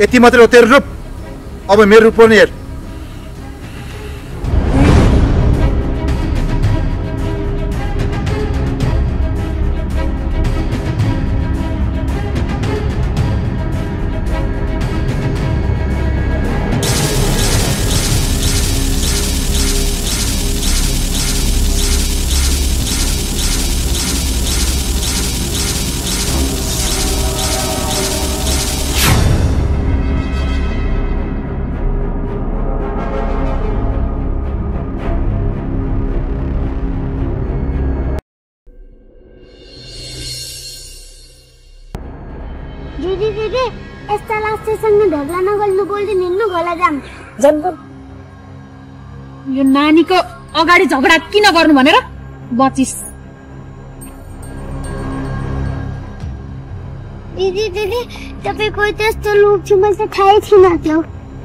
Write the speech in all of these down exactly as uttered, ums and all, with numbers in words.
यति मात्रै हो तेरो रूप। अब मेरो रूप पनि हेर। दिदी दिदी यस्ता लास्टेसन में ढगला नगल्नु बोल्दै हिँड्नु घोला जाम जन्म यो नानीको अगाडि झगडा किन गर्नु भनेर बचिस। दिदी दिदी तपाई कोही त्यस्तो लोभ छ मैले त थाहै थिएन त्यो।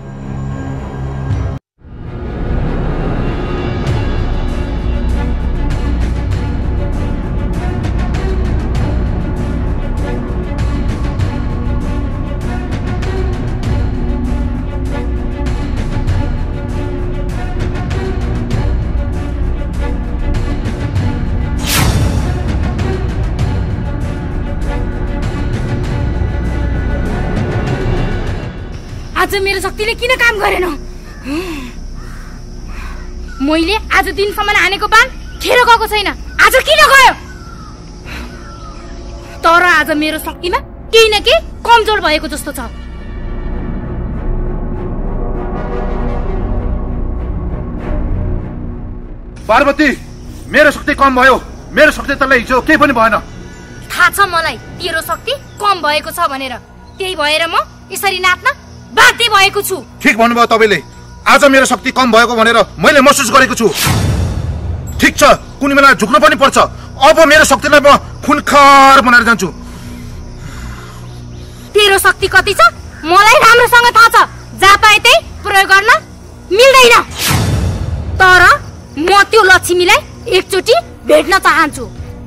आज मेरो शक्तिले किन काम गरेन? मैले आज दिनसम्म हानेको बाण खेर गएको छैन, आज किन गयो? तर आज मेरो शक्तिमा केही न केही कमजोर भएको जस्तो छ। पार्वती, मेरो शक्ति कम भयो। मेरो शक्ति तँलाई हिजो केही पनि भएन। थाहा छ मलाई तेरो शक्ति कम भएको छ भनेर, त्यही भएर म यसरी नाच्न बाध्य भएको छु। ठिक भन्नुभयो तपाईले। आज मेरो शक्ति कम भएको भनेर मैले महसुस गरेको छु। ठिक छ, कुनै बेला झुक्नु पनि पर्छ। अब मेरो शक्तिलाई म खुनखार बनाएर जान्छु। तेरो शक्ति कति छ मलाई राम्रोसँग थाहा छ। जहाँ पाए त्यही प्रयोग गर्न मिल्दैन। तर म त्यो लक्ष्मीलाई एकचोटि भेट्न चाहन्छु।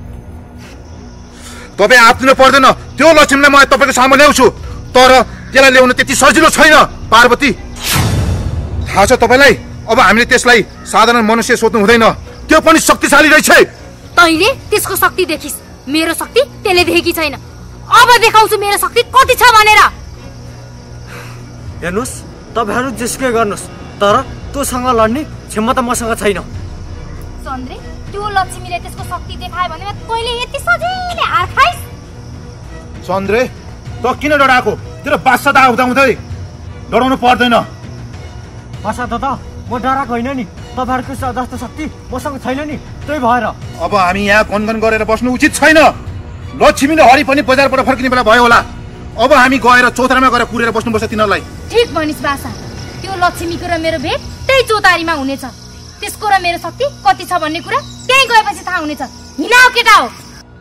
तपाई आत्तिनु पर्दैन। त्यो लक्ष्मीलाई म तपाईको सामु ल्याउँछु। तर त्यसलाई ल्याउन त्यति सजिलो छैन पार्वती। थाहा छ तपाईलाई, अब हामीले त्यसलाई साधारण मनुष्य सोध्नु हुँदैन। त्यो पनि शक्तिशाली रहेछ। तैले त्यसको शक्ति देखिस्, मेरो शक्ति त्यसले देखेकी छैन। अब देखाउँछु मेरो शक्ति कति छ भनेर। हेर्नुस्, तपाईहरु जेसुकै गर्नुस्, तर तँसँग लड्ने क्षमता मसँग छैन। चन्द्रे, त्यो लक्ष्मीले त्यसको शक्ति देखायो भने तैले यति सजिलै हार खाइस्। चन्द्रे, त किन डराएको? तेरो बादशाह दाह हुँदा हुँदै डराउनु पर्दैन। बादशाह दादा, म डराएको होइन नि। तपाईहरुको जस्तो शक्ति मसँग छैन नि, त्यही भएर। अब हामी यहाँ गनगन गरेर बस्नु उचित छैन। लक्ष्मी र हरि पनि बजारबाट फर्किने बेला भयो होला। अब हामी गएर चौतारीमा गएर कुरेर बस्नुपर्छ तिनीहरूलाई। ठीक भनिस् बासा। त्यो लक्ष्मीको र मेरो भेट त्यही चौतारीमा हुनेछ। त्यसको र मेरो शक्ति कति छ भन्ने कुरा त्यही गएपछि थाहा हुनेछ। हिँडाऊ केटा हो।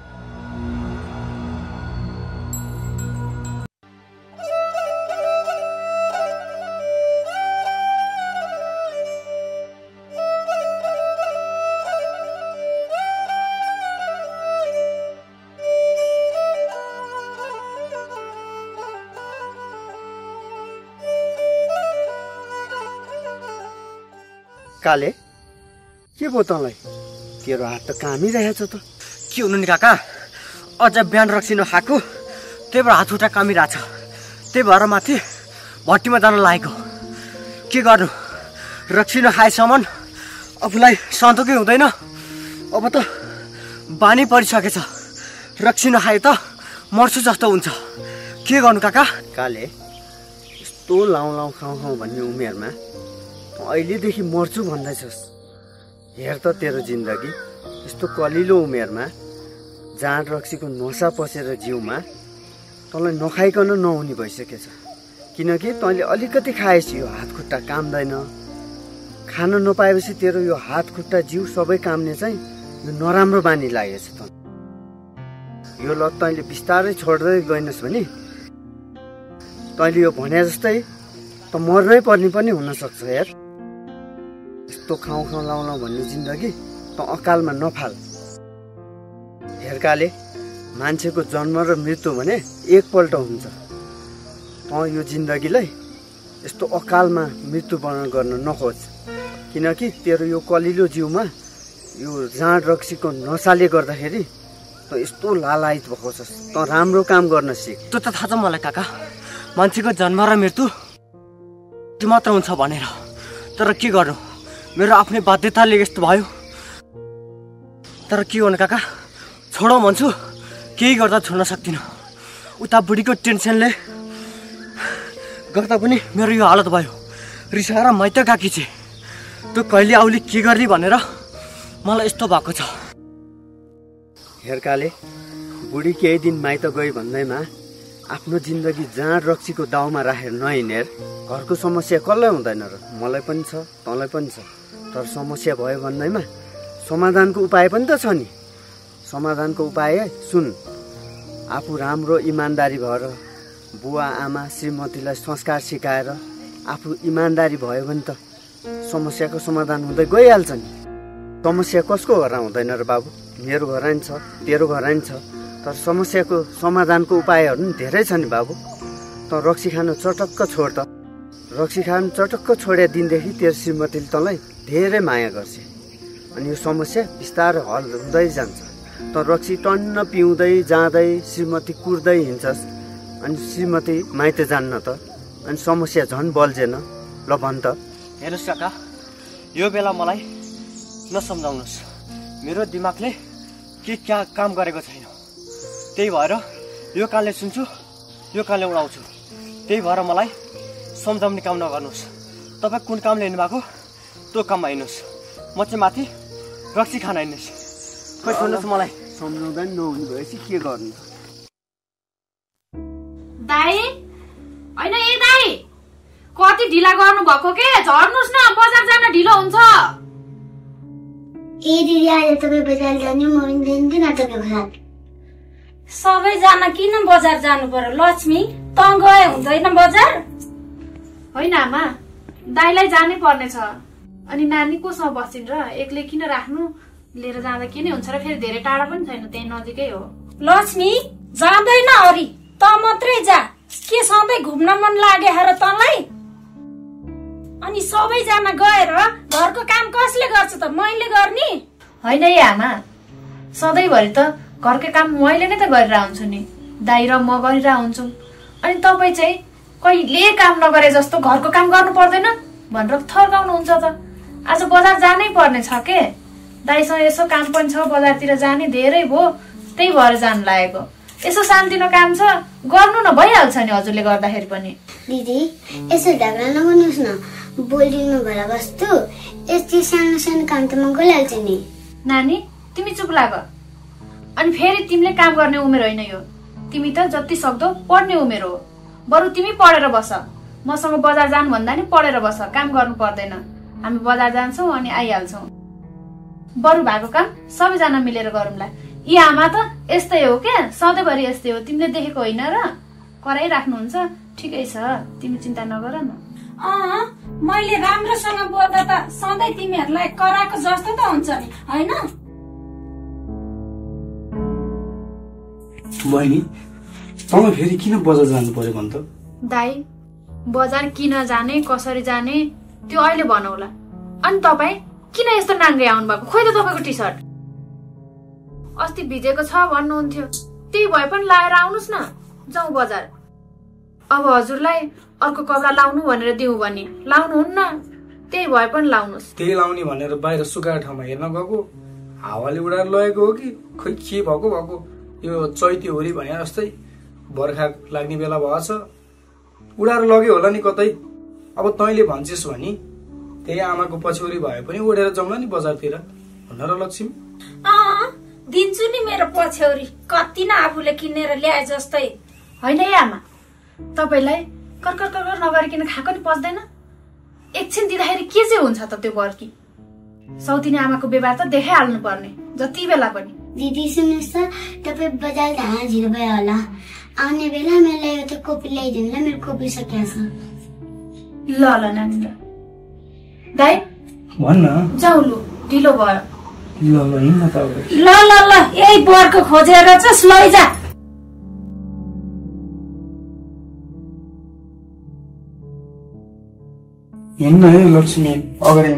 काले, के भयो तँलाई? तेरो हात त कामिरहेछ त। के हुनु नि काका, अझ बिहान रक्सिनु खाएको, त्यही भएर हात खुट्टा कामिरहेछ। त्यही भएर माथि भट्टीमा जान लागेको। के गर्नु, रक्सिनु खाएसम्म आफूलाई सन्तोकै हुँदैन। अब त बानी परिसकेछ। रक्सिनु खाए त मर्छु जस्तो हुन्छ। के गर्नु काका? काले, यस्तो लाउँ लाउँ खाउँ खाउँ भन्ने उमेरमा अहिलेदेखि मर्छु भन्दैछस्। हेर त तेरो जिन्दगी यस्तो कलिलो उमेरमा जाँड रक्सीको नसा पसेर जिउमा तँलाई नखाइकन नहुने भइसकेछ। किनकि तैँले अलिकति खाएपछि यो हात खुट्टा काम्दैन। खान नपाएपछि तेरो यो हात खुट्टा जिउ सबै काम्ने चाहिँ यो नराम्रो बानी लागेछ त। यो लत तैँले बिस्तारै छोड्दै गएनस् भने तैँले यो भने जस्तै त मर्नै पर्ने पनि हुनसक्छ। हेर, यस्तो खाउँ खाउँ लाउँ लाउँ भन्ने जिन्दगी त अकालमा नफाल। हेर काले, मान्छेको जन्म र मृत्यु भने एकपल्ट हुन्छ। तँ यो जिन्दगीलाई यस्तो अकालमा मृत्युवरण गर्न नखोज, किनकि तेरो यो कलिलो जिउमा यो जाँड रक्सीको नसाले गर्दाखेरि तँ यस्तो लालायित भएको छस्। तँ राम्रो काम गर्न सिक। त्यो त थाहा छ मलाई काका, मान्छेको जन्म र मृत्यु त्यो मात्र हुन्छ भनेर। तर के गर्नु, मेरो आफ्नै बाध्यताले यस्तो भयो। तर के गर्नु काका, छोडो भन्छु, केही गर्दा छोड्न सक्दिनँ। उता बुढीको टेन्सनले गर्दा पनि मेरो यो हालत भयो। रिसाएर माइत गएकी छे, त्यो कहिले आउली के गर्ने भनेर मलाई यस्तो भएको छ। हेर्काले बुढी केही दिन माइत गई भन्दैमा आफ्नो जिन्दगी जाँड रक्सीको दाउमा राखेर नहिँडेर। घरको समस्या कसलाई हुँदैन र? मलाई पनि छ, तँलाई पनि छ। तर समस्या भयो भन्दैमा समाधानको उपाय पनि त छ नि। समाधानको उपाय सुन, आफू राम्रो इमान्दारी भएर बुवा आमा श्रीमतीलाई संस्कार सिकाएर आफू इमान्दारी भयो भने त समस्याको समाधान हुँदै गइहाल्छ नि। समस्या कसको घरमा हुँदैन र बाबु? मेरो घरमा नि छ, तेरो घरमा नि छ। तर समस्याको समाधानको उपायहरू नि धेरै छ नि बाबु। त रक्सी खानु चटक्क छोड त। रक्सी खानु चटक्क छोडे दिनदेखि तेरो श्रीमतीले तँलाई धेरै माया गर्छ अनि यो समस्या बिस्तारै हल हुँदै जान्छ। त रक्सी टन्न पिउँदै जाँदै श्रीमती कुर्दै हिँड्छस् अनि श्रीमती माइत जान्न त, अनि समस्या झन् बल्झेन। ल भन त। हेर्नुहोस् काका, यो बेला मलाई नसम्झाउनुहोस्। मेरो दिमागले के क्या काम गरेको छैन। त्यही भएर यो कानले सुन्छु, यो कानले उडाउँछु। त्यही भएर मलाई सम्झाउने काम नगर्नुहोस्। तपाईँ कुन काम लिनु भएको त्यो काममा हिँड्नुहोस्। म चाहिँ माथि रक्सी खान हिँड्नुहोस्। खोइ सुन्नुहोस्, मलाई सम्झाउँदा नि नहुने भएपछि के गर्नु? दाई होइन, ए दाई कति ढिला गर्नु भएको के? झर्नुहोस् न, बजार जान ढिलो हुन्छ। ए दिदी आज तपाईँ बजार जाने, म पनि जान्छु न तपाईँको साथ। सबैजना किन बजार जानु पर्यो? लक्ष्मी त गए हुँदैन बजार? होइन आमा, दाइलाई जानै पर्ने छ। अनि नानी कोसँग बसिन् र? एक्लै किन राख्नु? लिएर जाँदा के नै हुन्छ र? फेरि धेरै टाढा पनि छैन, त्यही नजिकै हो। लक्ष्मी जाँदैन हरि, त मात्रै जा। के सधैँ घुम्न मन लागे र तँलाई? अनि सबैजना गएर घरको काम कसले गर्छ त? मैले गर्ने? होइन है आमा, सधैँभरि त घरकै काम मैले नै त गरेर हुन्छु नि। दाइ र म गरिरह हुन्छु। अनि तपाईँ चाहिँ कहिले काम नगरे जस्तो घरको काम गर्नु पर्दैन भनेर थर्काउनुहुन्छ त। आज बजार जानै पर्ने छ के? दाइसँग यसो काम पनि छ, बजारतिर जाने धेरै भयो, त्यही भएर जानु लागेको। यसो सानोतिनो काम छ गर्नु न, भइहाल्छ नि हजुरले गर्दाखेरि पनि। दिदी यसो झगडा नगर्नुहोस् न, बोलिदिनु भएर बस्तु। यस्तै सानो सानो काम त म गरिहाल्छु नि। नानी तिमी चुप लाग। अनि फेरि तिमीले काम गर्ने उमेर होइन यो। तिमी त जति सक्दो पढ्ने उमेर हो। बरु तिमी पढेर बस। मसँग बजार जानु भन्दा नि पढेर बस, काम गर्नु पर्दैन। हामी बजार जान्छौँ अनि आइहाल्छौँ। बरु भएको काम सबैजना मिलेर गरौँला। यी आमा त यस्तै हो क्या, सधैँभरि यस्तै हो। तिमीले देखेको होइन र? कराइराख्नुहुन्छ। ठिकै छ, तिमी चिन्ता नगर न। अँ, मैले राम्रोसँग बोल्दा त सधैँ तिमीहरूलाई कराएको जस्तो त हुन्छ नि, होइन? बहिनी, तपाईँ फेरि किन बजार जानु पर्यो भन् त? दाइ, बजार किन जाने, कसरी जाने त्यो अहिले भनौला। अनि तपाईँ किन यस्तो नाङ्गे आउनु भएको? खोइ त तपाईँको टी सर्ट अस्ति भिजेको छ भन्नुहुन्थ्यो, त्यही भए पनि लाएर आउनुहोस् न, जाउँ बजार। अब हजुरलाई अर्को कपडा लाउनु भनेर दिउँ भने लाउनुहुन्न, त्यही भए पनि लाउनुहोस्। त्यही लाउने भनेर बाहिर सुकाएर ठाउँमा हेर्न गएको, हावाले उडाएर लगेको हो कि खोइ के भएको भएको? यो चैती होरी भने जस्तै बर्खा लाग्ने बेला भएछ, उडाएर लग्यो होला नि कतै। अब तैँले भन्छस् भने त्यही आमाको पछ्यौरी भए पनि उडेर जाउँला नि बजारतिर, हुन र लक्ष्मी? अँ, दिन्छु नि मेरो पछ्यौरी, कति न आफूले किनेर ल्याए जस्तै। होइन है आमा, तपाईँलाई कर्कर कर्कर नगरिकन खाएको नि पच्दैन। एकछिन दिँदाखेरि के चाहिँ हुन्छ त त्यो बर्की? सौतिनी आमाको व्यवहार त देखाइहाल्नु पर्ने जति बेला पनि। दिदी सुन्नुहोस् त, तपाईँ बजार जान ढिलो भयो होला। आउने बेला मलाई एउटा कोपी ल्याइदिनु ल, मेरो कोपी सकिएको छ। ल ल नानी, ल दाइ भन्न जाऊ, लु ढिलो भयो। ल ल हिँड्न त। ल ल ल, यही बर्को खोजेर चाहिँ लैजा। हिँड्न है लक्ष्मी अगाडि।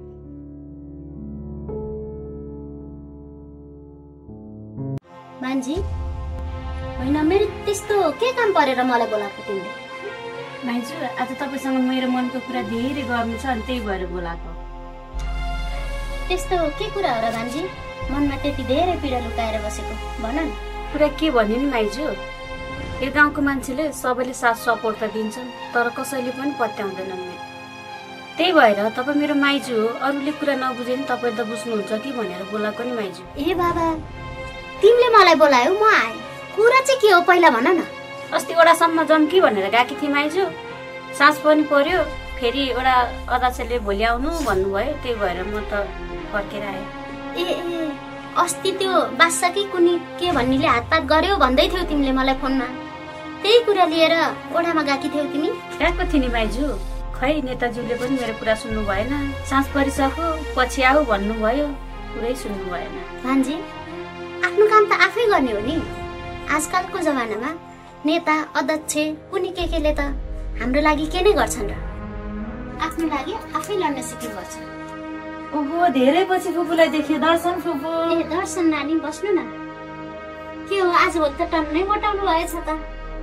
मान्छे होइन मेरो त्यस्तो के काम परेर मलाई बोलाएको तिमीले? माइजू आज तपाईँसँग मेरो मनको कुरा धेरै गर्नु छ अनि त्यही भएर बोलाएको। त्यस्तो के कुरा हो र भान्जी? मनमा त्यति धेरै पीडा लुकाएर बसेको भन न। कुरा के भन्यो नि माइजू, यो गाउँको मान्छेले सबैले साथ सपोर्ट त दिन्छन् तर कसैले पनि पत्याउँदैनन्। त्यही भएर तपाईँ मेरो माइजू हो, अरूले कुरा नबुझे नि तपाईँ त बुझ्नुहुन्छ कि भनेर बोलाएको नि माइजू। ए बाबा तिमीले मलाई बोलायौ, म आएँ। कुरा चाहिँ के हो पहिला भन न। अस्ति वडासम्म जाउँ कि भनेर गएकी थिएँ माइजू, साँझ पनि पर्यो, फेरि एउटा अध्यक्षले भोलि आउनु भन्नुभयो, त्यही भएर म त फर्केर आएँ। ए ए अस्ति त्यो बासा कि कुनै के भन्नेले हातपात गर्यो भन्दै थियौ तिमीले मलाई फोनमा, त्यही कुरा लिएर ओडामा गएकी थियौ तिमी? गएको थिएँ नि माइजू, खै नेताज्यूले पनि मेरो कुरा सुन्नु भएन, साँझ परिसक्यो पछि आऊ भन्नुभयो, पुरै सुन्नु भएन। भान्जी आफ्नो काम त आफै गर्ने हो नि। आजकलको जमानामा नेता अध्यक्ष कुनै के केले त हाम्रो लागि के नै गर्छन् र, आफ्नो लागि आफै लड्न सिक्नुपर्छ। ओहो धेरै पछि फुपूलाई देख्यो। दर्शन फुपू। ए दर्शन नानी बस्नु न। के हो आज भोलि त टन्नै मोटाउनु भएछ त?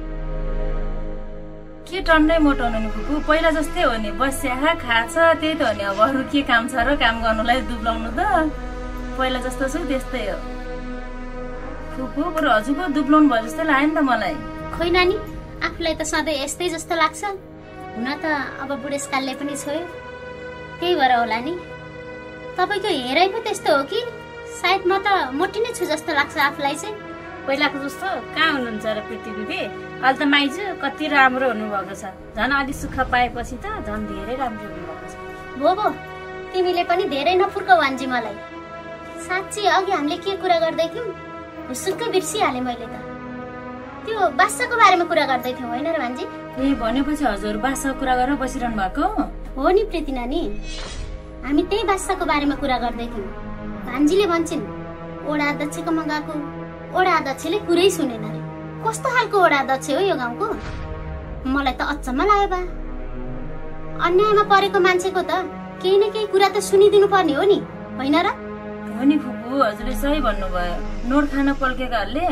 के टन्नै मोटाउनु नि फुपू, पहिला जस्तै हो नि, बस्या खाछ त्यही त हो नि। अब अरू के काम छ र काम गर्नुलाई दुब्लाउनु त, पहिला जस्तो छु त्यस्तै हो फुपू। बरु हजुरको दुब्लाउनु भयो जस्तै लाग्यो नि त मलाई। खोइ नानी आफूलाई त सधैँ यस्तै जस्तो लाग्छ। हुन त अब बुढेसकालले पनि छोयो, त्यही भएर होला नि। तपाईँको हेराइ पो त्यस्तो हो कि? सायद म त मोटी नै छु जस्तो लाग्छ आफूलाई चाहिँ। पहिलाको जस्तो कहाँ हुनुहुन्छ र पृथ्वी दिदी? अहिले त माइजू कति राम्रो हुनुभएको छ, झन् अलि सुख पाएपछि त झन् धेरै राम्रो हुनुभएको छ। भो भो तिमीले पनि धेरै नफुर्काउ भान्जी मलाई। साँच्ची अघि हामीले के कुरा गर्दै थियौँ हुसुक्कै बिर्सिहालेँ मैले त। त्यो बासाको बारेमा कुरा गर्दै थियौँ होइन र भान्जी? ए भनेपछि हजुर बासाको कुरा गरेर बसिरहनु भएको हो नि प्रीति नानी, हामी त्यही बासाको बारेमा कुरा गर्दै थियौँ। भान्जीले भन्छन् ओडा अध्यक्षकोमा गएको, ओडा अध्यक्षले कुरै सुनेन रे। कस्तो खालको ओडा अध्यक्ष हो यो गाउँको? मलाई त अचम्म लाग्यो बा। अन्यायमा परेको मान्छेको त केही न केही कुरा त सुनिदिनु पर्ने हो नि, होइन र? हो नि फुपू, हजुरले सही भन्नुभयो। नोट खान पल्केकाहरूले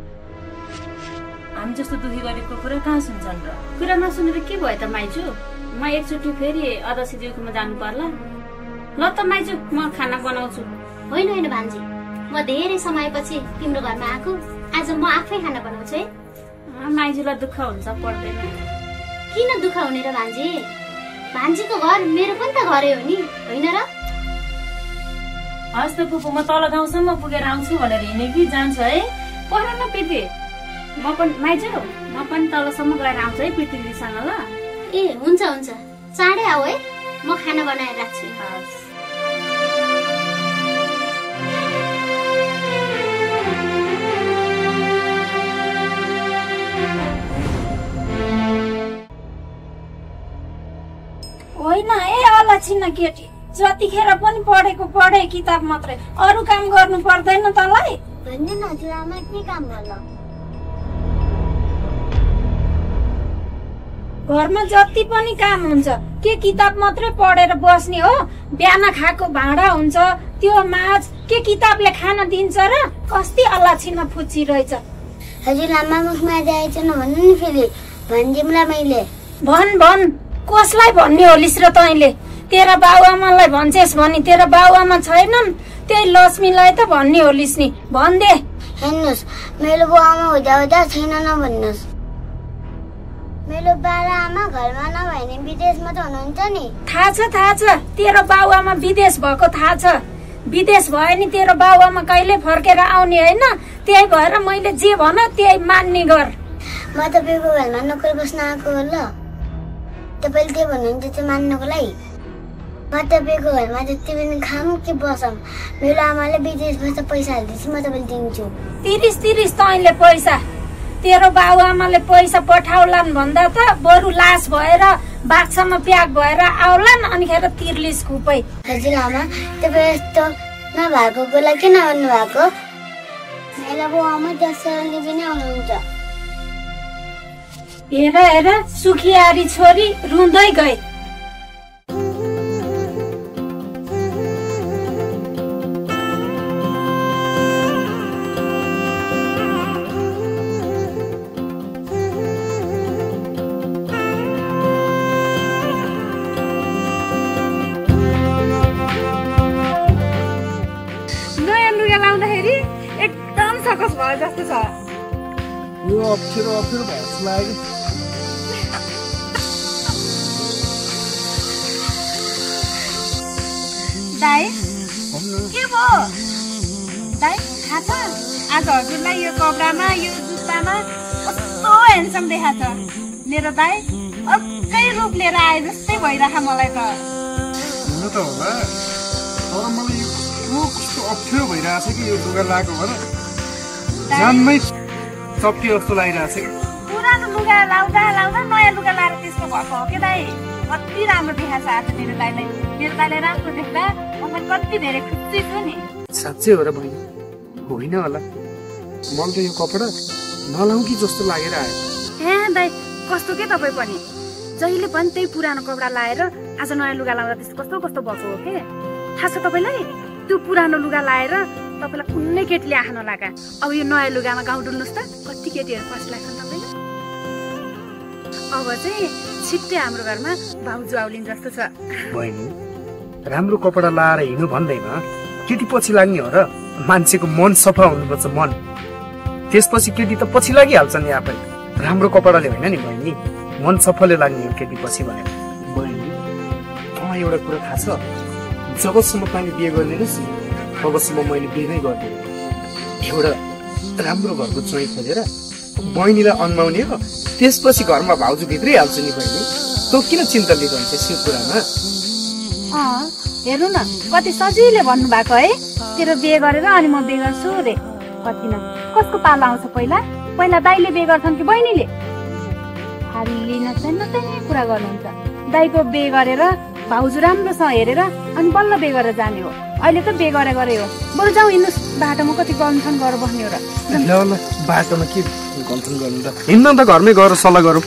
हामी जस्तो दुखी गरेको कुरा कहाँ सुन्छन् र? कुरा नसुनेर के भयो त माइजू? म एकचोटि फेरि अध्यक्षज्यूकोमा जानु पर्ला। ल त माइजू म खाना बनाउँछु। होइन होइन भान्जी, म धेरै समयपछि तिम्रो घरमा आएको, आज म आफै खाना बनाउँछु है। माइजूलाई दुःख हुन्छ पर्दैन। किन दुःख हुने र भान्जी? भान्जीको घर मेरो पनि त घरै हो नि, होइन र? हस् त फुपू, म तल गाउँसम्म पुगेर आउँछु भनेर हिँडेकी जान्छ है। पर न प्रीति, म पनि माइजू म पनि तलसम्म गएर आउँछु है प्रीति दिदीसँग ल। ए हुन्छ हुन्छ, चाँडै आऊ है, म खाना बनाएर राख्छु। हस्। होइन ए अलक्षिण केटी, जतिखेर पनि पढेको पढे किताब मात्रै, अरू काम गर्नु पर्दैन तँलाई? भन्दैन हजुरआमा, के काम गर्ला? घरमा जति पनि काम हुन्छ के किताब मात्रै पढेर बस्ने हो? बिहान खाएको भाँडा हुन्छ त्यो माझ, के किताबले खान दिन्छ र? कति अलक्षिण फुच्ची रहेछ। हजुरआमा मुखमा जाएछ नभन्नु नि फेरि, भनिदिउँला मैले। भन भन, कसलाई भन्ने होलिस र तैँले? तेरा बाबुआमालाई भन्छेस् भने तेरा बाबुआमा छैनन्, त्यही लक्ष्मीलाई त भन्ने होलिस नि, भन्दे। हेर्नुहोस् मेरो बाबुआमा हुँदा हुँदा छैन नभन्नुहोस्। मेरो बाबा आमा घरमा नभए नि विदेशमा त हुनुहुन्छ नि। थाहा छ थाहा छ, तेरो बाबुआमा विदेश भएको थाहा छ। विदेश भयो नि तेरो बाबुआमा कहिले फर्केर आउने होइन, त्यही भएर मैले जे भन त्यही मान्ने गर। म तपाईँको घरमा नोकर बस्न आएको हो ल, तपाईँले के भन्नुहुन्छ त्यो मान्नको लागि? म तपाईँको घरमा जति पनि खाम कि बसम, मेरो आमाले विदेशबाट पैसा हालिदिएपछि म तपाईँले दिन्छु। तिरिस तिरिस तैँले पैसा, तेरो बाबुआमाले पैसा पठाउलान् भन्दा त बरु लास भएर बाक्सामा प्याक भएर आउलान्, अनिखेर तिर्लिस खुपै। हजुरआमा तपाईँ यस्तो नभएको कुरा किन भन्नु भएको? मेरो बाबुआमा दसैँ पनि आउनुहुन्छ। हेर हेर सुखियारी छोरी रुँदै गए। भयो जस्तो छ। यो अप्ठ्यारो अप्ठ्यारो भयो जस्तो लाग्यो। दाइ के भयो दाइ थाहा छ आज हजुरलाई यो कपडामा यो जुत्तामा कस्तो ह्यान्डसम देखा छ। मेरो दाइ अर्कै रूप लिएर आए जस्तै भइरह मलाई त। हुनु त होला तर मलाई यो कस्तो अप्ठ्यारो भइरहेछ कि यो लुगा लगाएको भएर जान्मै चप्टी जस्तो लागिरहेछ कि। पुरानो लुगा लाउँदा लाउँदा नयाँ लुगा लाएर त्यस्तो भएको हो कि दाइ। कति राम्रो देखा छ आज मेरो दाइलाई। मेरो दाइलाई राम्रो देख्दा मलाई कति धेरै खुसी छु नि। साँच्चै हो र बहिनी होइन होला मलाई त यो कपडा नलाउँ कि जस्तो लागेर आयो। हे दाइ कस्तो के तपाईँ पनि जहिले पनि त्यही पुरानो कपडा लाएर आज नयाँ लुगा लाउँदा त्यस्तो कस्तो कस्तो भएको हो के। थाहा छ तपाईँलाई त्यो पुरानो लुगा लाएर तपाईँलाई कुनै केटीले आँखा नलागा। अब यो नयाँ लुगामा गाउँ डुल्नुहोस् त कति केटीहरू पछि लाग्छन् तपाईँलाई। अब चाहिँ छिट्टै हाम्रो घरमा भाउजू आउलिन् जस्तो छ। बहिनी राम्रो कपडा लाएर हिँड्नु भन्दैमा केटी पछि लाग्ने हो र। मान्छेको मन सफा हुनुपर्छ मन। त्यसपछि केटी त पछि लागिहाल्छ नि आफै। राम्रो कपडाले होइन नि बहिनी मन सफाले लाग्ने हो केटी पछि भनेर। बहिनी मलाई एउटा कुरा थाहा छ जबसम्म तपाईँ बिहे गर्दैनस् तबसम्म मैले बिहे नै गर्दैन। एउटा राम्रो घरको चोइ खोजेर बहिनीलाई अन्माउने हो त्यसपछि घरमा भाउजू भित्रै हाल्छु नि बहिनी। तँ किन चिन्ता लिइरहन्छ यो कुरामा। अँ हेर्नु न कति सजिलै भन्नुभएको है। तेरो बिहे गरेर अनि म बिहे गर्छु रे। कति न कसको पालो आउँछ पहिला पहिला दाइले बिहे गर्छन् कि बहिनीले। हाली नचाहिँ नचाहिँ कुरा गर्नुहुन्छ। दाइको बिहे गरेर भाउजू राम्रोसँग हेरेर अनि बल्ल बिहे गरेर जाने हो। अहिले त बिहे गरे गरे हो। बरु जाउँ हिँड्नुहोस् बाटोमा कति गन्थन गरेर बस्ने हो र। ल ल बाटोमा के गन्थन गर्नु त हिँड्न त घरमै गएर सल्लाह गरौँ।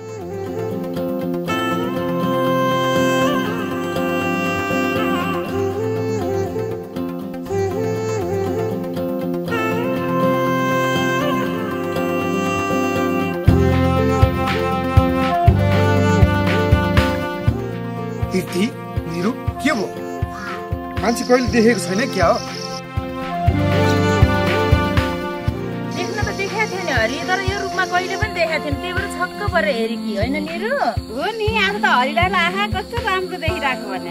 तीर्थी निरु के भयो मान्छे कहिले देखेको छैन क्या हो। देख्न त देखाएको थियो नि हरि तर यो रूपमा कहिले पनि देखाएको थिएन। त्यही भएर छक्क परेर हेरेँ कि होइन निरु हो नि। आज त हरिलाई आँखा कस्तो राम्रो देखिरहेको भने।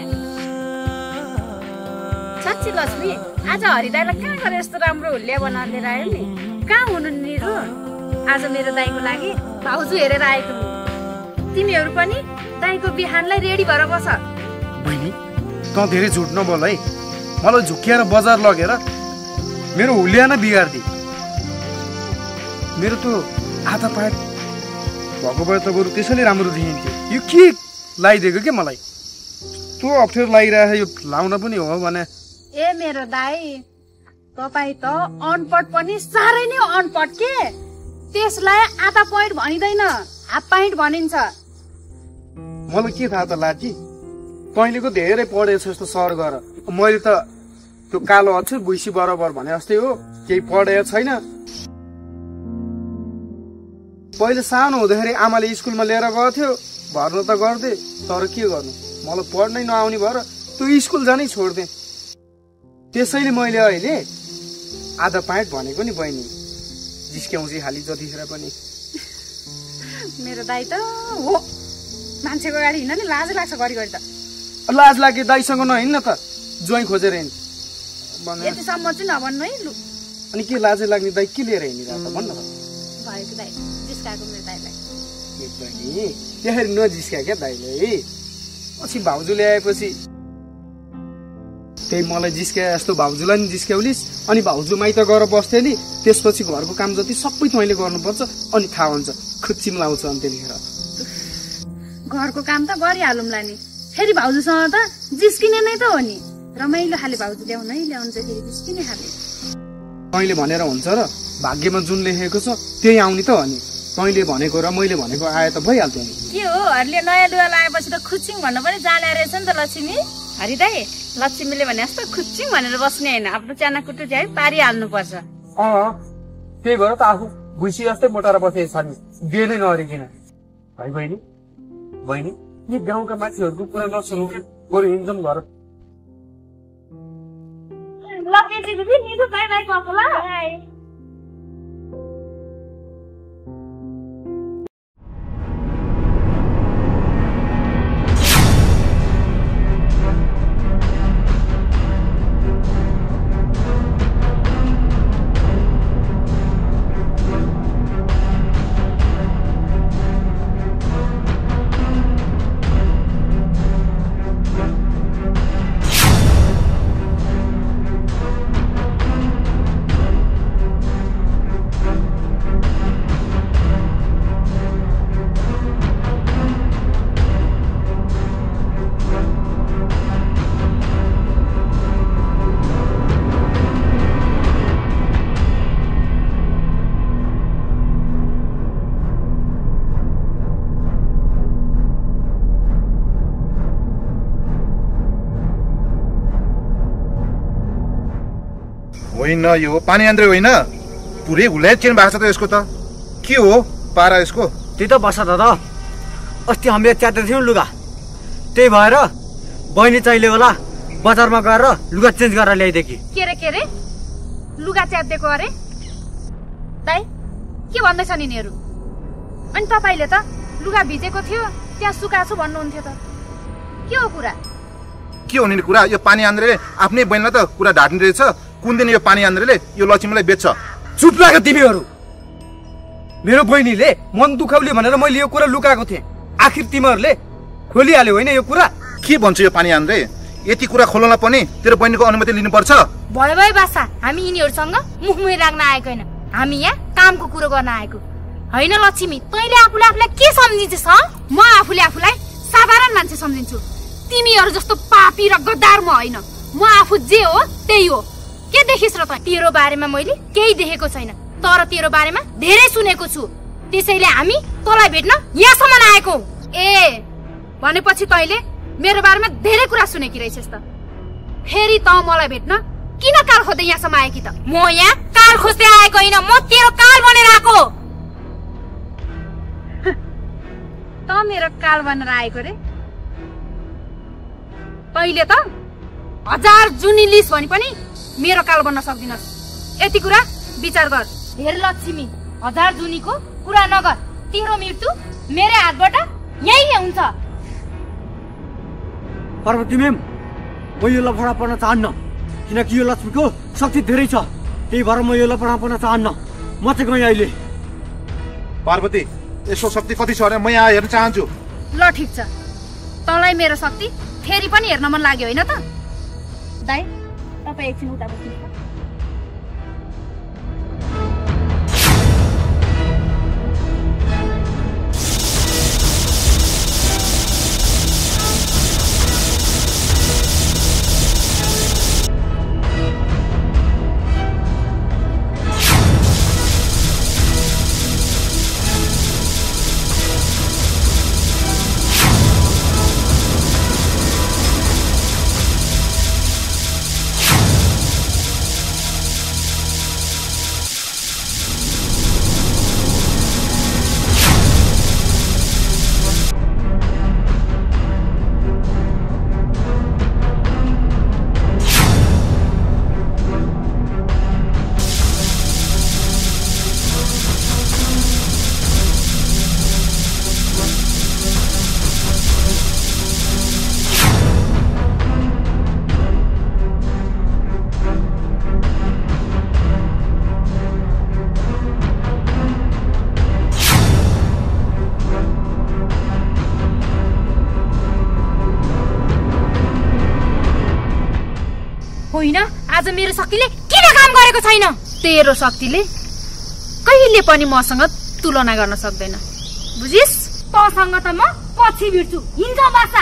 साँच्ची लक्ष्मी आज हरिदाईलाई कहाँ गरे यस्तो राम्रो हुल्ल्या बनाएर लिएर आयो नि। कहाँ हुनु निरु आज मेरो दाइको लागि भाउजू हेरेर आएको नि। तिमीहरू पनि दाइको बिहानलाई रेडी भएर बस। बहिनी तँ धेरै झुट नबोल है। मलाई झुक्किएर बजार लगेर मेरो हुलिया नै बिगार्दी। मेरो त आधा पाट भएको भए त बरु त्यसैले राम्रो देखिन्थ्यो। यो के लगाइदिएको के मलाई त्यो अप्ठ्यारो लागिरहेको यो लाउन पनि हो भने। ए मेरो दाइ तपाईँ त अनपढ पनि साह्रै नै अनपढ के। त्यसलाई आधा पोइन्ट भनिँदैन हाफ पाइन्ट भनिन्छ। मलाई के थाहा त लाजी तैँलेको धेरै पढेछ जस्तो सर गर। मैले त त्यो कालो अक्षर भुइसी बराबर भने जस्तै हो केही पढेको छैन। पहिले सानो हुँदाखेरि आमाले स्कुलमा लिएर गएको थियो भर्नु त गर्थे तर के गर्नु मलाई पढ्नै नआउने भएर त्यो स्कुल जानै छोड्दे। त्यसैले मैले अहिले आधा पाइन्ट भनेको नि बहिनी जिस्क्याउँछ खाली जतिखेर पनि। मेरो दाइ त हो मान्छेको गाडी हिँड्न नि लाज लाग्छ घरिघरि त। लाज लागे दाइसँग नहिँड्न त ज्वाइँ खोजेर हिँड्नु। यतिसम्म चाहिँ नभन्नु है लु। अनि के लाज लाग्ने दाइ के लिएर हिँडिरहेको त भन्न भएको दाइ जिस्काएको मेरो दाइलाई। बहिनी त्यसरी नजिस्क्या क्या दाइले। पछि भाउजू ल्याएपछि त्यही मलाई जिस्क्या जस्तो भाउजूलाई नि जिस्क्याउलिस् अनि भाउजू माइत गएर बस्थ्यो नि। त्यसपछि घरको काम जति सबै तैँले गर्नुपर्छ अनि थाहा हुन्छ खुच्चिम लाउँछ अनि त्यतिखेर। घरको काम त गरिहालौँला नि फेरि भाउजूसँग त जिस्किने नै त हो नि। रमाइलो खाले भाउजू ल्याउन है ल्याउनु चाहिँ फेरि जिस्किने खाले। तैँले भनेर हुन्छ र भाग्यमा जुन लेखेको छ त्यही आउने त हो नि। तैँले भनेको र मैले भनेको आए त भइहाल्थ्यो नि। के हो हरिले नयाँ लुगा लगाएपछि त खुच्चिङ भन्नु पनि जाने रहेछ नि त लक्ष्मी। हरि दाइ लक्ष्मीले भने जस्तो खुच्चिङ भनेर बस्ने होइन आफ्नो च्याना कुटु चाहिँ पारिहाल्नुपर्छ। अँ त्यही भएर त आफू भुइसी जस्तै मोटाएर बसेको छ नि बिहे नै नअरिकन है बहिनी। बहिनी यी गाउँका मान्छेहरूको कुरा नसुनौ बरु हिँड्छौँ घर। होइन यो पानी आन्द्रे होइन, पुरै हुलै चेन भएको छ त यसको त। के हो पारा यसको? त्यही त बस दादा, अस्ति हामीले च्यातेको थियौँ लुगा, त्यही भएर बहिनी चाहिँले होला बजारमा गएर लुगा चेन्ज गरेर ल्याइदिए कि। के रे के रे लुगा च्यातिदिएको अरे दाइ? के भन्दैछन् यिनीहरू? अनि तपाईँले त लुगा भिजेको थियो त्यहाँ सुकाछु भन्नुहुन्थ्यो त, के हो कुरा? के हो नि कुरा? यो पानी आन्द्रेले आफ्नै बहिनीलाई त कुरा ढाट्ने रहेछ। कुन दिन यो पानी आन्द्रेले यो लक्ष्मीलाई बेच्छ? चुप लाग तिमीहरू। मेरो बहिनीले मन दुखाउले भनेर मैले यो कुरा लुकाएको थिएँ, आखिर तिमीहरूले खोलिहाल्यो होइन यो कुरा? के भन्छ यो पानी आन्द्रे? यति कुरा खोल्नलाई पनि तेरो बहिनीको अनुमति लिनुपर्छ। भयो भयो बासा, हामी यिनीहरूसँग मुखमुही राख्न आएको होइन, हामी यहाँ कामको कुरो गर्न आएको होइन। लक्ष्मी, तैँले आफूले आफूलाई के सम्झिन्छस्? म आफूले आफूलाई साधारण मान्छे सम्झिन्छु। तिमीहरू जस्तो पापी र गद्दार म होइन। म आफू जे हो त्यही हो। के देखिस् र त? तेरो बारेमा मैले केही देखेको छैन, तर तेरो बारेमा धेरै सुनेको छु। त्यसैले हामी तँलाई भेट्न यहाँसम्म आएको। ए भनेपछि तैँले मेरो बारेमा धेरै कुरा सुनेकी रहेछस् त। फेरि त मलाई भेट्न किन काल खोज्दै यहाँसम्म आएकी त? म यहाँ काल खोज्दै आएको होइन, म तेरो काल बनेर आएको। त मेरो काल बनेर आएको रे? तैँले त हजार जुनी लिस भने पनि मेरो काल बन्न सक्दिनस्। यति कुरा विचार गर। हेर लक्ष्मी, हजार जुनीको कुरा नगर। तेरो मृत्यु मेरो हातबाट यही हुन्छ। पार्वती म्याम, म यो लफडा पर्न चाहन्न, किनकि यो लक्ष्मीको शक्ति धेरै छ, त्यही भएर म यो लफडा पर्न चाहन्न। म चाहिँ गएँ अहिले। पार्वती, यसको शक्ति कति छ अरे? म यहाँ हेर्न चाहन्छु। ल ठिक छ, तँलाई मेरो शक्ति फेरि पनि हेर्न मन लाग्यो होइन त? दाइ तपाईँ एकछिन उता बस्नुहोस्। होइन, आज मेरो शक्तिले किन काम गरेको छैन? तेरो शक्तिले कहिले पनि मसँग तुलना गर्न सक्दैन, बुझिस्? तँसँग त म पछि भिड्छु। हिँड्छ बासा।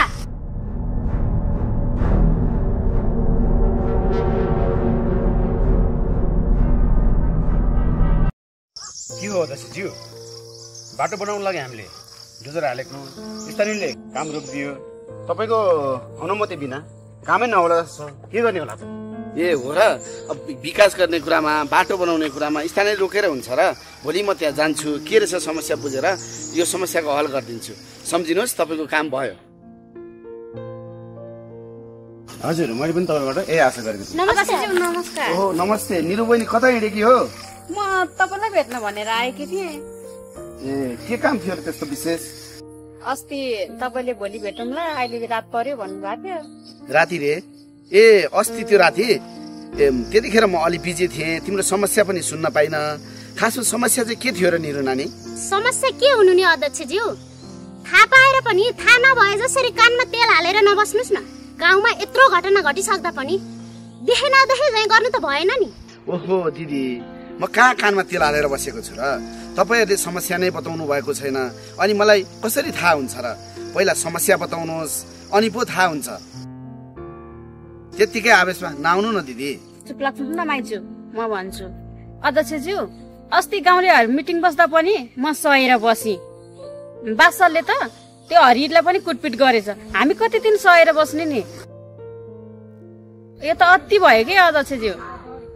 के हो दशज्यू? बाटो बनाउन लागि हामीले डोजर हालेको, स्थानीयले काम रोकिदियो। तपाईँको अनुमति बिना कामै नहोला जस्तो के गर्ने होला त? ए हो र, अब विकास गर्ने कुरामा, बाटो बनाउने कुरामा स्थानीय रोकेर हुन्छ र? भोलि म त्यहाँ जान्छु, के रहेछ समस्या बुझेर यो समस्याको हल गरिदिन्छु। सम्झिनुहोस्, तपाईँको काम भयो। हजुर, मैले पनि तपाईँबाट यही आशा गरेको छु। नमस्कार। नमस्कार। ओहो नमस्ते। निरु बहिनी कता हिँडेकी हो? म तपाईँलाई भेट्न भनेर आएकी थिएँ। ए के काम थियो र त्यस्तो विशेष? अस्ति तपाईँले भोलि भेटौँला, अहिले रात पर्यो भन्नुभएको थियो। राति रे? ए अस्ति त्यो राति? ए त्यतिखेर म अलि बिजी थिएँ, तिम्रो समस्या पनि सुन्न पाइन। खासमा समस्या चाहिँ के थियो र निरु नानी? समस्या के हुनु नि अध्यक्षज्यू? थाहा पाएर पनि थाहा नभए जसरी कानमा तेल हालेर नबस्नुस् न। गाउँमा यत्रो घटना घटिसक्दा पनि देखे नदेखे झैँ गर्नु त भएन नि। ओहो दिदी, म कहाँ कानमा तेल हालेर बसेको छु र? तपाईँहरूले समस्या नै बताउनु भएको छैन, अनि मलाई कसरी थाहा हुन्छ र? पहिला समस्या बताउनुहोस्, अनि पो थाहा हुन्छ। त्यतिकै आवेशमा नआउनु न दिदी। चुप लाग्छु न माइजू, म भन्छु। अध्यक्षज्यू, अस्ति गाउँलेहरू मिटिङ बस्दा पनि म सहेर बसी। बादशाहले त त्यो हरिलाई पनि कुटपिट गरेछ। हामी कति दिन सहेर बस्ने नि? यो त अति भयो कि अध्यक्षज्यू।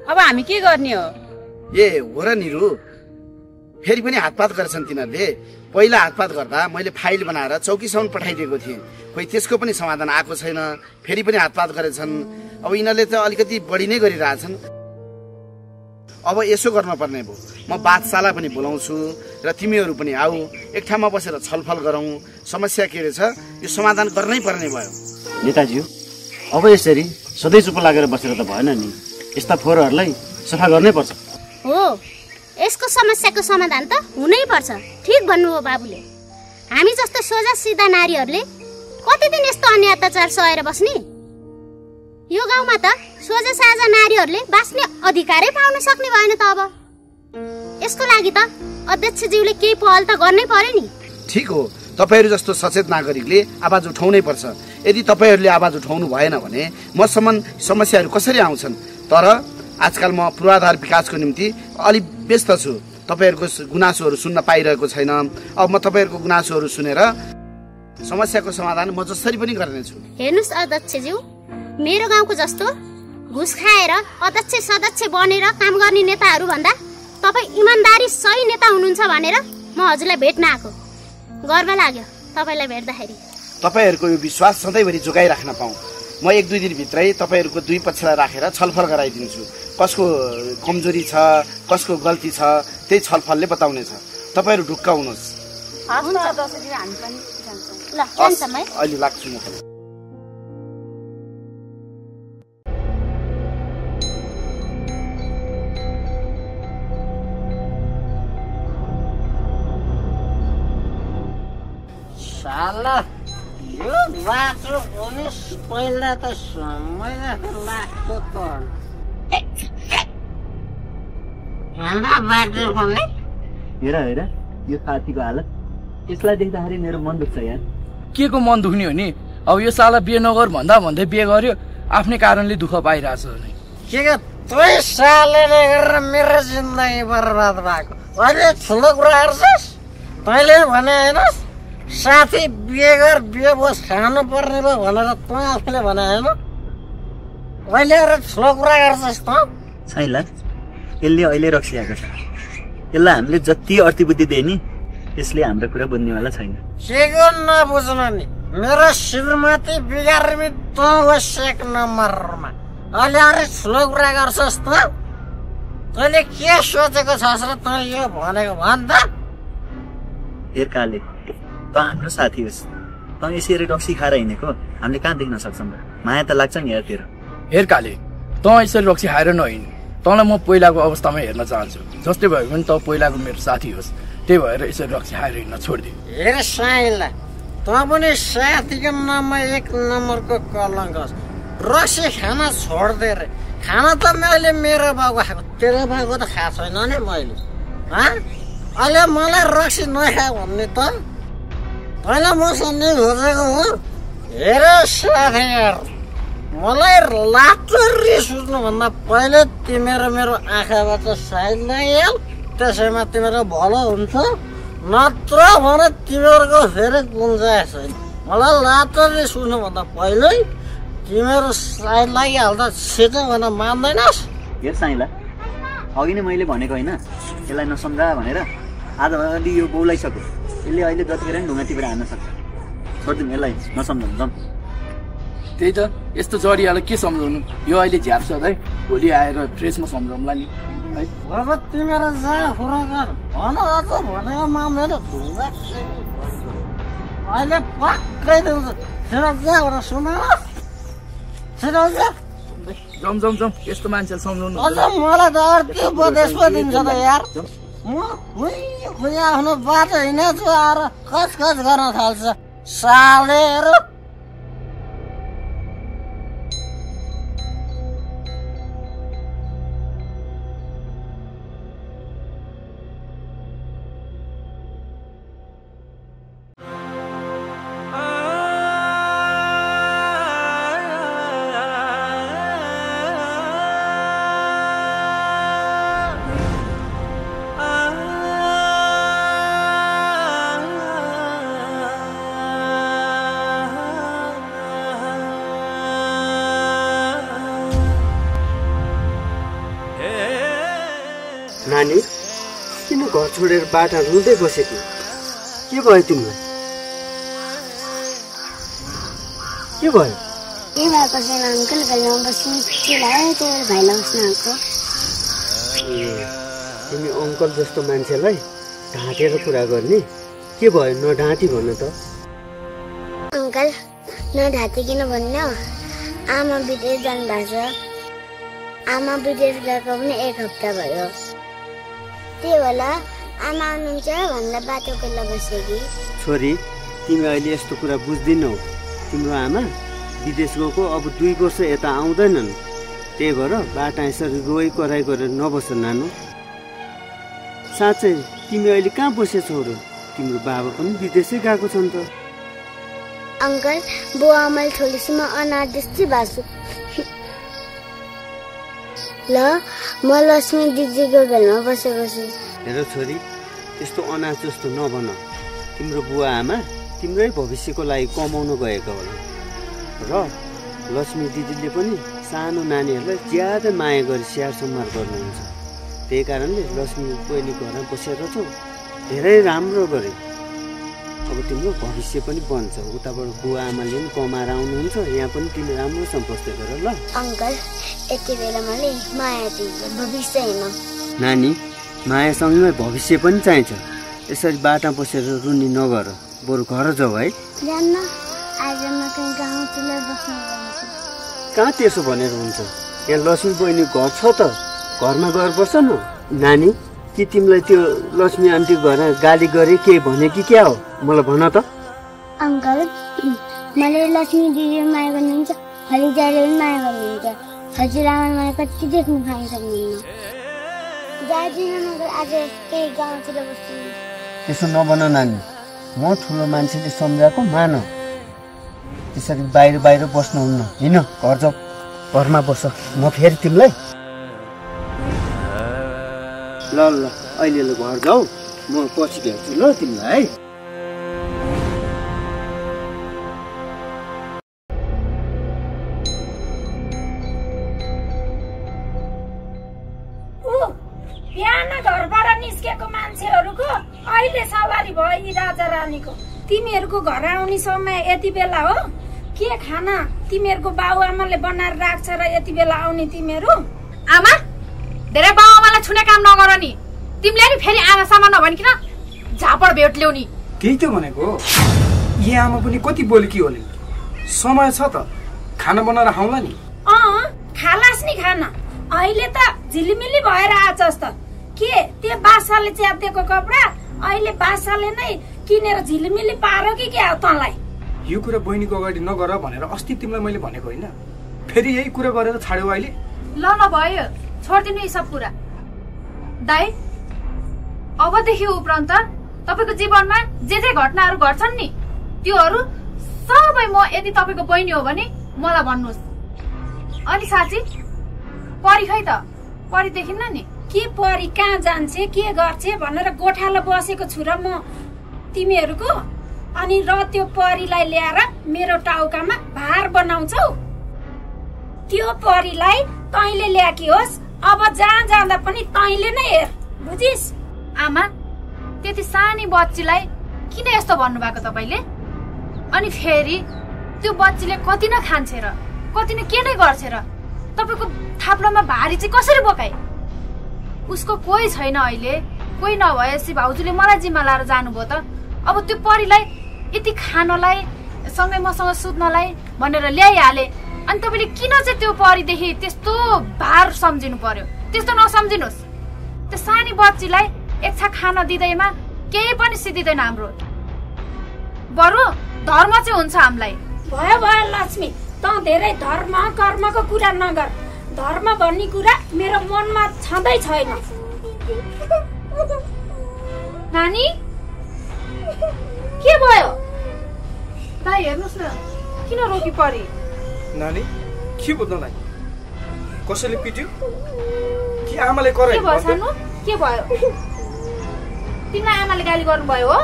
अब हामी के गर्ने हो? ए हो र निरु, फेरि पनि हातपात गरेछन् तिनीहरूले। पहिला हातपात गर्दा मैले फाइल बनाएर चौकीसम्म पठाइदिएको थिएँ, खोइ त्यसको पनि समाधान आएको छैन, फेरि पनि हातपात गरेछन्। अब यिनीहरूले त अलिकति बढी नै गरिरहेछन्। अब यसो गर्न पर्ने भयो, म बादशाहलाई पनि बोलाउँछु र तिमीहरू पनि आऊ, एक ठाउँमा बसेर छलफल गरौँ, समस्या के रहेछ यो समाधान गर्नै पर्ने भयो। नेताजी अब यसरी सधैँ चुप लागेर बसेर त भएन नि, यस्ता फोहोरहरूलाई सफा गर्नै पर्छ। हो, यसको समस्याको समाधान त हुनै पर्छ। ठिक भन्नुभयो बाबुले। हामी जस्तो सोझा सिधा नारीहरूले कति दिन यस्तो अन्याय अत्याचार सहेर बस्ने? यो गाउँमा त सोझा साझा नारीहरूले बाँच्ने अधिकारै पाउन सक्ने भएन त। अब यसको लागि त अध्यक्षज्यूले केही पहल त गर्नै पर्यो नि। ठिक हो, तपाईहरू जस्तो सचेत नागरिकले आवाज उठाउनै पर्छ। यदि तपाईहरूले आवाज उठाउनु भएन भने मसम्म समस्याहरू कसरी आउँछन्? तर आजकल म पूर्वाधार विकासको निम्ति अलि व्यस्त छु, तपाईहरूको गुनासोहरू सुन्न पाइरहेको छैन। अब म तपाईहरूको गुनासोहरू सुनेर समस्याको समाधान म जसरी पनि गर्नेछु। हेर्नुस् अध्यक्षज्यू, मेरो गाउँको जस्तो घुस खाएर अध्यक्ष सदस्य बनेर काम गर्ने नेताहरू भन्दा तपाईँ इमान्दारी सही नेता हुनुहुन्छ भनेर म हजुरलाई भेट्न आएको। गर्व लाग्यो तपाईँलाई भेट्दाखेरि। तपाईहरूको यो विश्वास सधैँभरि जोगाइराख्न पाऊँ। म एक दुई दिनभित्रै तपाईँहरूको दुई पक्षलाई राखेर छलफल गराइदिन्छु। कसको कमजोरी छ, कसको गल्ती छ, त्यही छलफलले बताउनेछ। तपाईँहरू ढुक्क हुनुहोस्। अहिले लाग्छु म। साला यो बाटो पनि पहिला त समय लाग्थ्यो त। बाटो पनि हेर हेर यो साथीको हालत, यसलाई देख्दाखेरि मेरो मन दुख्छ यार। के को मन दुख्ने हो नि? अब यो साला बिहे नगर भन्दा भन्दै बिहे गर्यो, आफ्नै कारणले दुःख पाइरहेछ नि। के के तै साले गरेर मेरो जिन्दगी बर्बाद भएको। अहिले ठुलो कुरा गर्छस्? तैँले भने होइन साथी बिहे गर, बिहे बस खानु पर्ने भयो भनेर तँ आफूले भने होइन? अहिले गएर ठुलो कुरा गर्छस् त? छैन, यसले अहिले रक्सिआएको छ। यसलाई हामीले जति अर्थी दिए नि त्यसले हाम्रो कुरा बुझ्नेवाला छैन। के गर्नु नबुझ्नु नि? मेरो श्रीमती बिगार्मी तँ होस् एक नम्बरमा। अहिले अरे ठुलो कुरा गर्छस् त? तैँले के सोचेको छस् र तँ यो भनेको भन् त? हेर काले, त हाम्रो साथी होस्, त यसरी रक्सी खाएर हिँडेको हामीले कहाँ देख्न सक्छौँ र? माया त लाग्छ नि यार तेरो। हेर काले, त यसरी रक्सी खाएर नहिँड। तँलाई म पहिलाको अवस्थामा हेर्न चाहन्छु। जस्तै भयो भने त पहिलाको मेरो साथी होस्, त्यही भएर यसरी रक्सी खाएर हिँड्न छोडिदिए। हेर साइला, त पनि साथीको नाममा एक नम्बरको कलङ्क होस्। रक्सी खान छोड्दे रे। खाना त मैले मेरो बाउको खाएको, तेरो बाउको त खाएको छैन नि मैले। अहिले मलाई रक्सी नखा भन्ने त पहिला मसँग खोजेको हो। हेर साथीहरू, मलाई लाटो रिस उठ्नुभन्दा पहिले तिमीहरू मेरो आँखाबाट साइड नहाल, त्यसैमा तिमीहरू भलो हुन्छ। नत्र भने तिमीहरूको फेरि गुन्जाइस छैन। मलाई लाटो रिस उठ्नुभन्दा पहिल्यै तिमीहरू साइड लागिहाल्दा छिटो भन मान्दैनस्? हेर साइला, अघि नै मैले भनेको होइन यसलाई नसम्झा भनेर। आज अलि यो बौलाइसक्यो, यसले अहिले जतिखेर पनि ढुङ्गा टिपेर हान्न सक्छ। छोडिदिउँ यसलाई, नसम्झाउँ जाउँ। त्यही त, यस्तो जडियालाई के सम्झाउनु? यो अहिले झ्याप्छ है, भोलि आएर फ्रेसमा सम्झाउँला नि है। अब तिमीहरू जहाँ फुरा गर भन, अझ भनेको मान्दैन। ढुङ्गा अहिले पक्कै दिउँछ। छिटो जा भनेर सुन, छिटो जा। जाउँ जाउँ जाउँ, यस्तो मान्छेले सम्झाउनु। अझ मलाई त अर्को उपदेश पो दिन्छ त यार। म खुइ आफ्नो बाटो हिँडेछु आएर खच खच गर्न थाल्छ सालेहरू। नानी किन घर छोडेर बाटा रुँदै बसेको के भयो तिमीलाई के भयो के भएको छैन अङ्कल घरमा बस्नु के लाग्यो त्यो भाइलाई बस्नु आएको तिमी अङ्कल जस्तो मान्छेलाई ढाँटेर कुरा गर्ने के भयो नढाँटी भन्नु त अङ्कल नढाँटी किन भन्नु आमा विदेश जानु भएको छ आमा विदेश गएको पनि एक हप्ता भयो त्यही होला आमा आउनुहुन्छ भनेर बाटो कोल्ला बसेकी छोरी तिमी अहिले यस्तो कुरा बुझ्दिनौ तिम्रो आमा विदेश गएको अब दुई वर्ष यता आउँदैनन् त्यही भएर बाटा यसरी रोइ कराइ गरेर नबस नानु साँच्चै तिमी अहिले कहाँ बसेछौ र तिम्रो बाबा पनि विदेशै गएको छ नि त अङ्कल बुवा आमाले छोडेसम्म अनाथ जस्तै बाँच्छु ल म लक्ष्मी दिदीको घरमा बसेको छु हेर छोरी त्यस्तो अनाथ जस्तो नभन तिम्रो बुवा आमा तिम्रै भविष्यको लागि कमाउन गएको होला र लक्ष्मी दिदीले पनि सानो नानीहरूलाई ज्यादा माया गरी स्याहार सम्हार गर्नुहुन्छ त्यही कारणले लक्ष्मी बहिनी घरमा बसेर छौ धेरै राम्रो गरे अब तिम्रो भविष्य पनि बन्छ उताबाट बुवा आमाले पनि कमाएर आउनुहुन्छ यहाँ पनि तिमी राम्रोसँग बस्दै गर ल अङ्कल यति बेला मैले माया दिन्छ भविष्य होइन नानी मायासँगै भविष्य पनि चाहिन्छ यसरी बाटा बसेर रुनी नगर बरु घर जाऊ है जान्न आज म कहीँ गाउँतिर बस्नु जान्छु कहाँ त्यसो भनेर हुन्छ यहाँ लक्ष्मी बहिनी घर छ त घरमा गएर बस्छ न नानी कि तिमीलाई त्यो लक्ष्मी आन्टी घर गाली गरे के भने कि क्या हो मलाई भन त अङ्कल मैले लक्ष्मी दिदी माया गर्नुहुन्छ हरिजाले पनि माया गर्नुहुन्छ हजुरआमाले मलाई कति देख्नु खान सक्नुहुन्न जाँदिन मगर आज केही गाउँतिर बस्छु त्यसो नभन नानी म ठुलो मान्छेले सम्झाएको मान त्यसरी बाहिर बाहिर बस्नुहुन्न हिँड घर जाऊ घरमा बस म फेरि तिमीलाई ल ल अहिले ल घर जाऊ म पछि भेट्छु ल तिमीलाई है बिहान घरबाट निस्केको मान्छेहरूको अहिले सवारी भयो यी राजा रानीको तिमीहरूको घर आउने समय यति बेला हो के खाना तिमीहरूको बाबुआमाले बनाएर राख्छ र यति बेला आउने तिमीहरू आमा धेरै बाबुआमालाई छुने काम नगर नि तिमीले नि फेरि आमा सामा नभनिकिन झापड भेट ल्याउनी त्यही त भनेको यी आमा पनि कति बोलेकी होली समय छ त खाना बनाएर खाउँला नि अँ खालास नि खाना अहिले त झिलिमिली भएर आछस् त के त्यो बासाले च्यातिएको कपडा अहिले बासाले नै किनेर झिलिमिली पारो कि क्या हो तँलाई यो कुरा बहिनीको अगाडि नगर भनेर अस्ति तिमीलाई मैले भनेको होइन फेरि यही कुरा गरेर छाड्यौ अहिले ल ल भयो छोड्दिनु यी सब कुरा दाइ अबदेखि उपरान्त तपाईको जीवनमा जे जे घटनाहरू घट्छन् नि त्योहरू सबै म यदि तपाईको बहिनी हो भने मलाई भन्नुहोस् अनि साँच्ची परी खै त परी देखिन्न नि के परी कहाँ जान्छ के गर्छ भनेर गोठालो बसेको छु र म तिमीहरूको अनि र त्यो परीलाई ल्याएर मेरो टाउकामा भार बनाउँछौ त्यो परीलाई तैँले ल्याकी होस् अब जहाँ जाँदा पनि तैँले नै हेर बुझिस् आमा त्यति सानी बच्चीलाई किन यस्तो भन्नुभएको तपाईँले अनि फेरि त्यो बच्चीले कति नै खान्छ र कति नै के नै गर्छ र तपाईँको थाप्लोमा भारी चाहिँ कसरी बोकाए उसको कोही छैन अहिले कोही नभएपछि भाउजूले मलाई जिम्मा लाएर जानुभयो त अब त्यो परीलाई यति खानलाई सँगै मसँग सुत्नलाई भनेर ल्याइहाले अनि तपाईँले किन चाहिँ त्यो परीदेखि त्यस्तो भार सम्झिनु पर्यो त्यस्तो नसम्झिनुहोस् त्यो सानी बच्चीलाई एक छाक खान दिँदैमा केही पनि सिद्धिँदैन हाम्रो बरु धर्म चाहिँ हुन्छ हामीलाई भयो भयो लक्ष्मी त धेरै धर्म कर्मको कुरा नगर धर्म भन्ने कुरा मेरो मनमा छँदै छैन नानी के भयो दाइ हेर्नुहोस् न किन रोकी परी नानी के बुझ्नलाई कसैले पिट्यो कि आमाले कराए के भयो सानो के भयो तिमीलाई आमाले गाली गर्नुभयो हो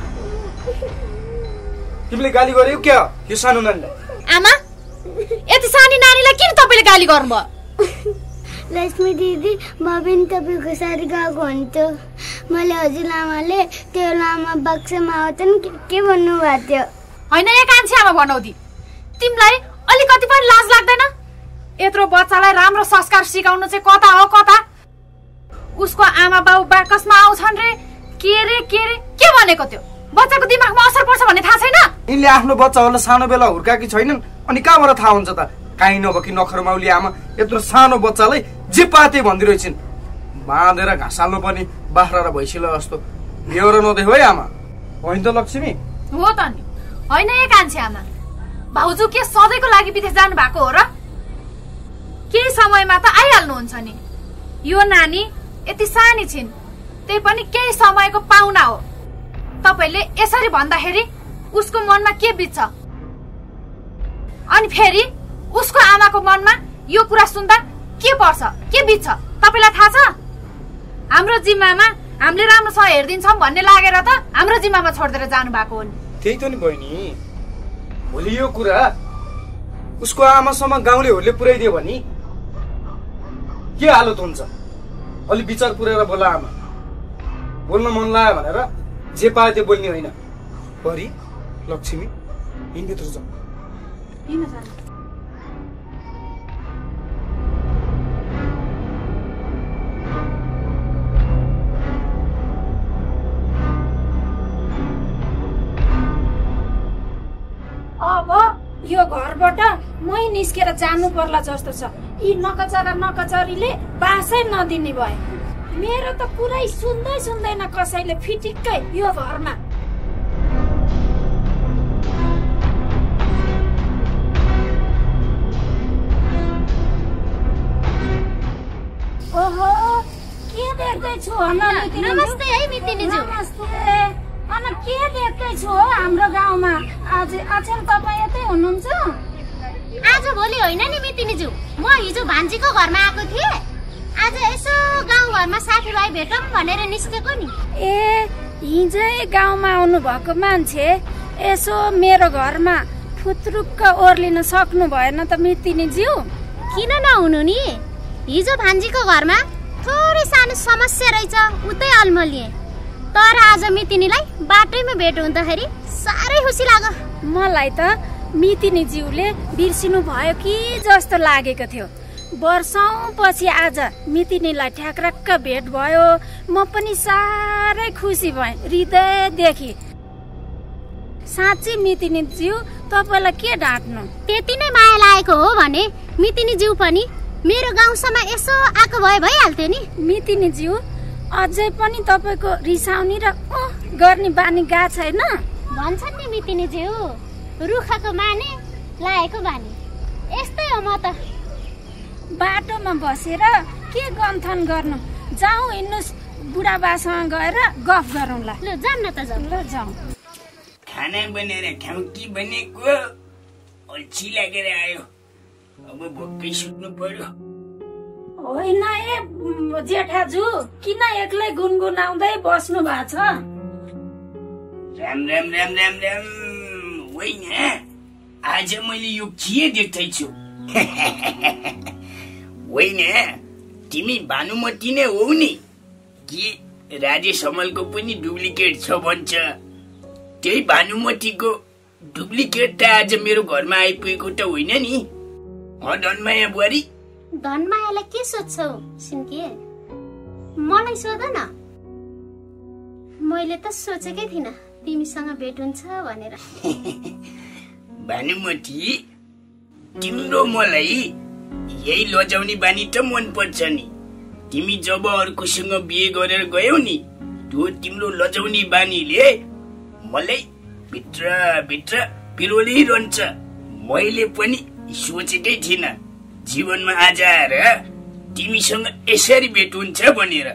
तिमीले गाली गर्यौ क्या यो सानो नानीलाई आमा यति सानी नानीलाई किन तपाईले गाली गर्नुभयो लक्ष्मी दिदी म पनि तपाईँको सारी गएको हुन्थ्यो। मैले हजुरआमाले त्यो लामा बक्सामा आउँछन् के भन्नुभएको थियो। होइन यहाँ कान्छी आमा बनाउँदी, तिमीलाई अलिकति पनि लाज लाग्दैन? यत्रो बच्चालाई राम्रो संस्कार सिकाउनु चाहिँ कता हो कता? उसको आमा बाउ बाकसमा आउँछन् रे के रे के रे के भनेको त्यो? बच्चाको दिमागमा असर पर्छ भन्ने थाहा छैन? यिनले आफ्नो बच्चाहरूलाई सानो बेला हुर्काएकी छैनन् अनि कहाँबाट थाहा हुन्छ त? काहीँ नभएकी नखरमाउली आमा यत्रो सानो बच्चालाई जे पाते भन्दिरहेछन्। बाँधेर घाँस हाल्नु पर्ने बाख्रा र भैँसीलाई जस्तो बेहोरा नदेऊ है आमा। होइन त लक्ष्मी? हो त नि। होइन ए कान्छी आमा, भाउजू के सधैँको लागि विदेश जानु भएको हो र? केही समयमा त आइहाल्नुहुन्छ नि। यो नानी यति सानी छिन्, त्यही पनि केही समयको पाहुना हो। तपाईले यसरी भन्दाखेरि उसको मनमा के बित्छ? अनि फेरि उसको आमाको मनमा यो कुरा सुन्दा के पर्छ, के बित्छ तपाईलाई थाहा छ? हाम्रो जिम्मामा हामीले राम्रोसँग हेरिदिन्छौँ भन्ने लागेर त हाम्रो जिम्मामा छोडिदिएर जानु भएको हो नि। त्यही त नि बहिनी, भोलि यो कुरा उसको आमासम्म गाउँलेहरूले पुर्याइदियो भने के हालत हुन्छ? अलि विचार पुर्याएर बोला आमा। बोल्न मन लाग्यो भनेर जे पाए त्यो बोल्ने होइन। परी, लक्ष्मी, यिनभित्र जाऊ। अब यो घरबाट मै निस्केर जानु पर्ला जस्तो छ। यी नकचरा नकचरीले बासै नदिने भए। मेरो त कुरै सुन्दै सुन्दैन कसैले फिटिक्कै यो घरमा। ओहो, के देख्दैछु? नमस्ते है मितिनीज्यू। नमस्ते। अनि के देख्दैछु हो हाम्रो गाउँमा? आज आजकल तपाईँ यतै हुनुहुन्छ? आज भोलि होइन नि मितिनीज्यू, म हिजो भान्जीको घरमा आएको थिएँ। आज यसो गाउँघरमा साथीभाइ भेटौँ भनेर निस्केको नि। ए, हिजै गाउँमा आउनु भएको मान्छे यसो मेरो घरमा फुत्रुक्क ओर्लिन सक्नु भएन त मितिनीज्यू? किन नहुनु नि, हिजो भान्जीको घरमा थोरै सानो समस्या रहेछ, उतै अल्मलिए। तर आज मितिनीलाई बाटैमा भेट हुँदाखेरि साह्रै खुसी लाग्यो। मलाई त मितिनीज्यूले बिर्सिनु भयो कि जस्तो लागेको थियो। वर्षौं पछि आज मितिनीलाई ठ्याक्रक्क भेट भयो। म पनि साह्रै खुसी भएँ हृदयदेखि। साँच्चै मितिनीज्यू, तपाईँलाई के ढाँट्नु? त्यति नै माया लागेको हो भने मितिनीज्यू पनि मेरो गाउँसम्म यसो आएको भए भइहाल्थ्यो नि। मितिनीज्यू, अझै पनि तपाईँको रिसाउने र ओह गर्ने बानी गएको छैन? भन्छन् नि मितिनीज्यू, रुखको माने लागेको बानी। यस्तै हो म त। बाटोमा बसेर के गन्थन गर्नु? जाउँ हिँड्नुहोस्, बुढाबासँग गएर गफ गरौँला। ल जाऊँ न त, जाउँ। ल जाउँ। खाना बनाएर खाउँ कि भनेको अल्छी लागेर आयो। अब भोकै सुत्नु पर्यो। होइन ए जेठाजु, किन एक्लै गुनगुनाउँदै बस्नु भएको छ? राम राम राम राम राम। होइन, आज मैले यो के देख्दैछु? होइन, तिमी भानुमती नै हौ नि? कि राजेश हमालको पनि डुप्लिकेट छ भन्छ? त्यही भानुमतीको डुप्लिकेट त आज मेरो घरमा आइपुगेको त होइन नि? धनमाया बुहारी, धनमायालाई के सोध्छौ सिन्के? मलाई सोध न। मैले त सोचेकै थिइनँ तिमीसँग भेट हुन्छ भनेर। भानुमती, तिम्रो मलाई यही लजाउने बानी त मन पर्छ नि। तिमी जब अर्कोसँग बिहे गरेर गयौ नि, त्यो तिम्रो लजाउने बानीले मलाई भित्र भित्र पिरोलिरहन्छ। मैले पनि सोचेकै थिइनँ जीवनमा आज आएर तिमीसँग यसरी भेट हुन्छ भनेर।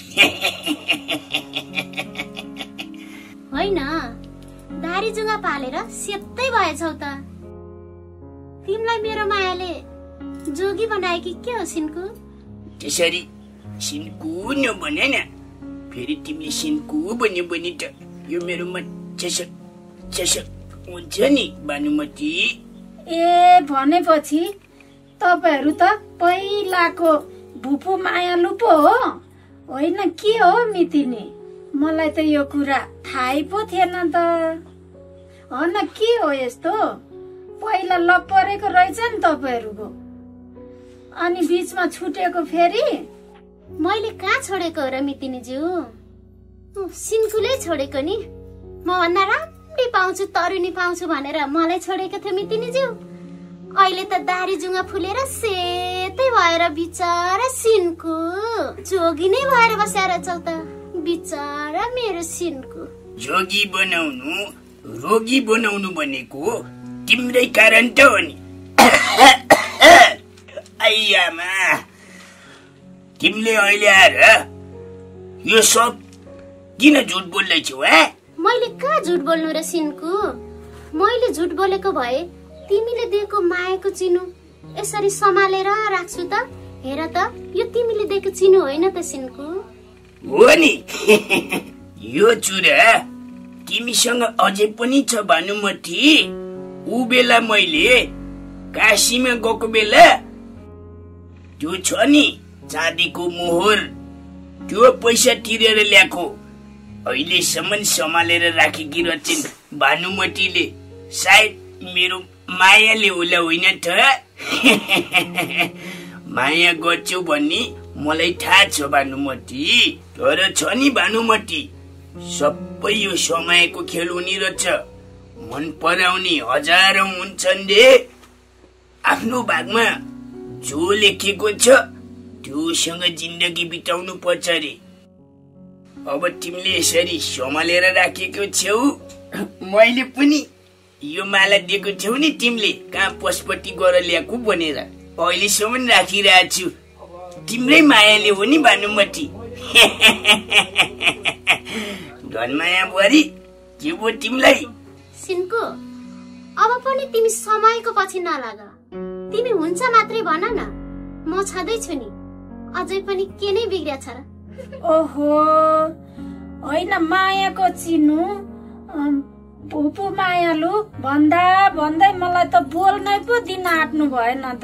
होइन, दारी जुङ्गा पालेर सेतै भएछौ त। तिमीलाई मेरो मायाले जोगी बनाए कि के हो सिन्कु? त्यसरी सिन्कु नभने न, फेरि तिमीले सिन्कु भन्यो भने त यो मेरोमा चसक चसक हुन्छ नि भानुमती। ए, भनेपछि तपाईँहरू त पहिलाको भुपु मायालु पो हो होइन के हो मितिनी? मलाई त यो कुरा थाहै पो थिएन त। होइन के हो यस्तो? पहिला लप परेको रहेछ नि तपाईँहरूको, अनि बिचमा छुटेको फेरि? मैले कहाँ छोडेको हो र मितिनीज्यू? सिन्कुले छोडेको नि। म भन्दा राम्री पाउँछु तरुनी पाउँछु भनेर मलाई छोडेको थियो मितिनीज्यू। अहिले त दारी जुङ्गा फुलेर सेतै भएर बिचारा सिन्कु जोगी नै भएर बसेर चल त। बिचारा मेरो सिन्कु। जोगी बनाउनु रोगी बनाउनु भनेको तिम्रै कारण त हो नि। आइयामा तिमीले अहिले आएर यो सब किन झुट बोल्दैछौ? हे मैले कहाँ झुट बोल्नु र सिन्कु? मैले झुट बोलेको भए तिमीले दिएको मायाको चिनो यसरी सम्हालेर राख्छु त। हेर त यो तिमीले दिएको चिनो होइन त सिन्कु? हो नि। यो चुरा तिमीसँग अझै पनि छ भानुमती। ऊ बेला मैले काशीमा गएको बेला त्यो छ नि चाँदीको मोहर, त्यो पैसा तिरेर ल्याएको अहिलेसम्म सम्हालेर राखेकी रहेछन् भानुमतीले। सायद मेरो मायाले होला होइन त? माया गर्छौ भन्ने मलाई थाहा छ भानुमती, तर छ नि भानुमती सबै यो समयको खेल हुने रहेछ। मन पराउने हजारौं हुन्छन् रे। आफ्नो भागमा जो लेखेको छ त्योसँग जिन्दगी बिताउनु पर्छ रे। अब तिमीले यसरी सम्हालेर राखेको छौ, मैले पनि यो माला दिएको छौ नि तिमीले कहाँ पशुपति गएर ल्याएको भनेर अहिलेसम्म राखिरहेको छु। तिम्रै मायाले हो नि भानुमती। धनमाया बुहारी के भयो तिमीलाई? सिन्कु अब पनि तिमी समयको पछि नलाग। तिमी हुन्छ मात्रै भन न, म छँदैछु नि। अझै पनि के नै बिग्रिया छ र? ओहो होइन मायाको चिनु भुपु मायालु भन्दा भन्दै मलाई त बोल्नै पो दिन आँट्नु भएन त।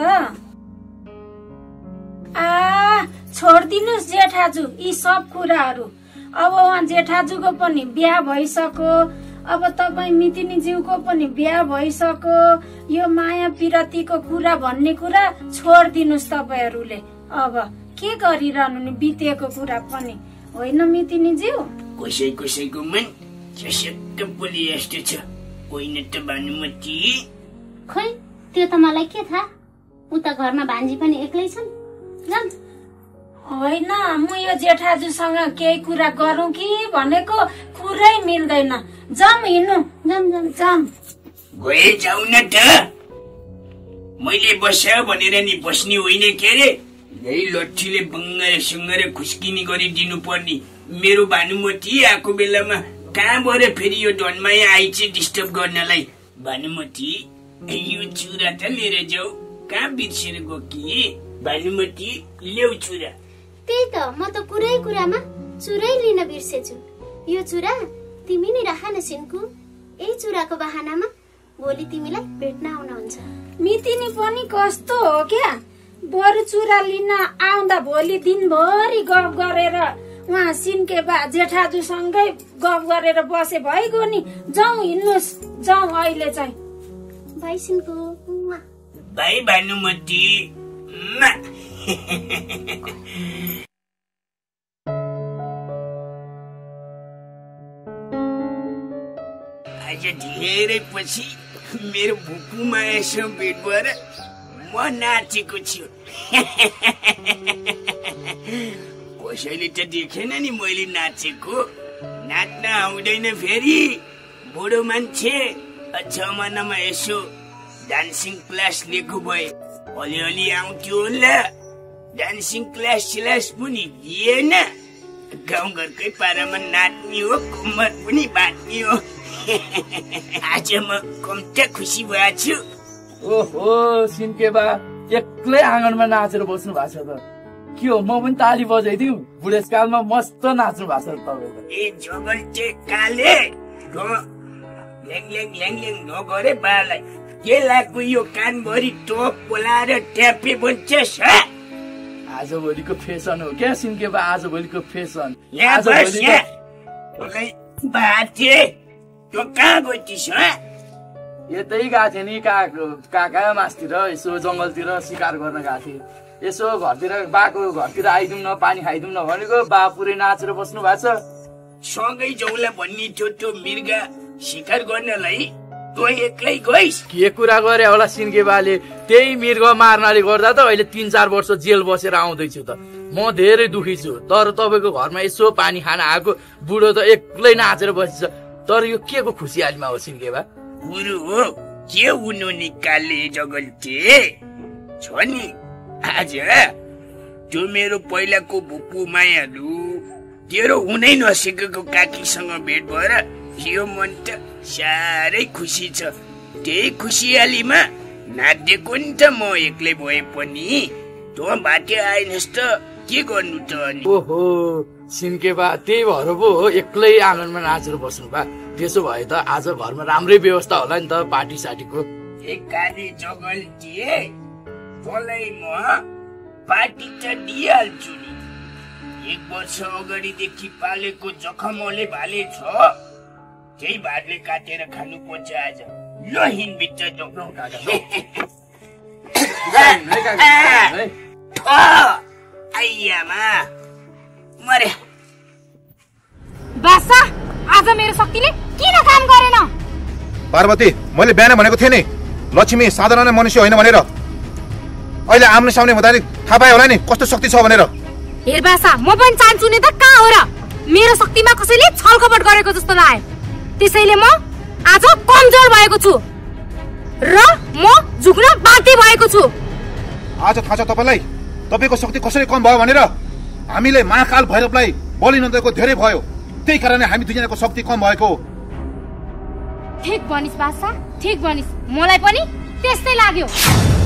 आ छोडिदिनुहोस् जेठाजु यी सब कुराहरू। अब उहाँ जेठाजुको पनि बिहा भइसक्यो, अब तपाईँ मितिनीज्यूको पनि बिहा भइसक्यो। यो माया पिरतीको कुरा भन्ने कुरा छोडिदिनुहोस् तपाईँहरूले। अब के गरिरहनु नि बितेको कुरा पनि होइन मितिनीज्यू? कसै कसैको मन चसक्क बोली यस्तो छ होइन त भानुमती? खोइ त्यो त मलाई के थाहा। उता घरमा भान्जी पनि एक्लै छन्। जाम होइन म यो जेठाजुसँग केही कुरा गरौँ कि भनेको कुरै मिल्दैन। जाम हिँड्नु जाम जाम जाम गए जाऊ न त। मैले बस भनेर नि बस्ने होइन के रे? यही लट्ठीले बङ्गरे सुङ्गरे खुस्किनी गरिदिनु पर्ने मेरो भानुमती आएको बेलामा कहाँबाट फेरि यो धनमाया आइछ डिस्टर्ब गर्नलाई? भानुमती यो चुरा त लिएर जाऊ। कहाँ बिर्सेर गयो कि भानुमती? ल्याउ चुरा। त्यही त म त कुरै कुरामा चुरै लिन बिर्सेछु। यो चुरा तिमी नै राख न सिन्कु। यही चुराको बहानामा भोलि तिमीलाई भेट्न आउनुहुन्छ। मितिनी पनि कस्तो हो क्या? बरु चुरा लिन आउँदा भोलि दिनभरि गफ गरेर उहाँ सिन्के बा जेठाजुसँगै गफ गरेर बसे भइगयो नि। जाउँ हिँड्नुहोस्, जाउँ अहिले चाहिँ। भाइ सिन्कु। भाइ भानुमती। आज धेरै पछि मेरो भुपु मायासँग भेट भएर म नाचेको छु। कसैले त देखेन नि मैले नाचेको। नाच्न आउँदैन फेरि? बुढो मान्छे छ महिनामा यसो डान्सिङ क्लास लिएको भए अलिअलि आउँथ्यो होला। डान्सिङ क्लास क्लास पनि लिएन। गाउँघरकै पारामा नाच्ने हो, कम्मर पनि बाँध्ने हो। आज म कम्ता खुसी भएको छु। ओहो सिन्के बा एक्लै आँगनमा नाचेर बस्नु भएको छ त। के हो म पनि ताली बजाइदिउँ? बुढेसकालमा मस्त नाच्नु भएको छ तपाईँको। ए जगल्टे काले ल्याङ ल्याङ ल्याङ ल्याङ नगरे बालाई के लाग्यो? यो कानभरि टोप बोलाएर ट्यापे बन्छस्? आजभोलिको फेसन हो क्या सिन्के बा आजभोलिको फेसन यहाँ बस यहाँ तँलाई बाटे तँ कहाँ गइथिस् हँ यतै गएको थिएँ नि काका काका मासतिर यसो जङ्गलतिर शिकार गर्न गएको थिएँ यसो घरतिर बाको घरतिर आइदिउँ न पानी खाइदिउँ न भनेको बा पुरै नाचेर बस्नु भएको छ सँगै जाउँला भन्ने थियो त्यो मृगा शिकार गर्नलाई तँ एक्लै गइस् के कुरा गरे होला सिन्के बाले त्यही मृग मार्नाले गर्दा त अहिले तिन चार वर्ष जेल बसेर आउँदैछु त म धेरै दुखी छु तर तपाईँको घरमा यसो पानी खान आएको बुढो त एक्लै नाचेर बसिन्छ तर यो के को खुसियालीमा हो सिन्के बा गुरु हो के हुनु निकाले जगल्टे छ नि आज त्यो मेरो पहिलाको भुपु मायालु तेरो हुनै नसकेको काकीसँग भेट भएर यो मन त साह्रै खुसी छ त्यही खुसियालीमा नाच्दिएको नि त म एक्लै भए पनि तँ बाटे आइनस् त के गर्नु त अनि ओहो सिन्के बा त्यही भएर पो हो एक्लै आँगनमा नाचेर बस्नु बा त्यसो भए त आज घरमा राम्रै व्यवस्था होला नि त पार्टी साटीको एकाले जगल्टे तँलाई म पार्टी त दिइहाल्छु नि एक वर्ष अगाडिदेखि पालेको जखमले भाले छ त्यही भातले काटेर खानु पर्छ आज ल हिँडभित्र जाउँ आइयामा मरे बासा आज मेरो शक्तिले किन काम गरेन पार्वती मैले बिहान भनेको थिएँ नि लक्ष्मी साधारण मनुष्य होइन भनेर अहिले आम्ने सामने हुँदा थाहा पायो होला नि कस्तो शक्ति छ भनेर हेर बासा म पनि चाहन्छु नि त कहाँ हो र मेरो शक्तिमा कसैले छलकपट गरेको जस्तो लाग्यो त्यसैले म आज कमजोर भएको छु र म झुक्न बाध्य भएको छु आज थाहा छ तपाईलाई तपाईको शक्ति कसरी कम भयो भनेर हामीले महाकाल भैरवलाई बलि नदिएको धेरै भयो त्यही कारणले हामी दुईजनाको शक्ति कम भएको ठीक भनिस् बासा ठीक भनिस् मलाई पनि त्यस्तै लाग्यो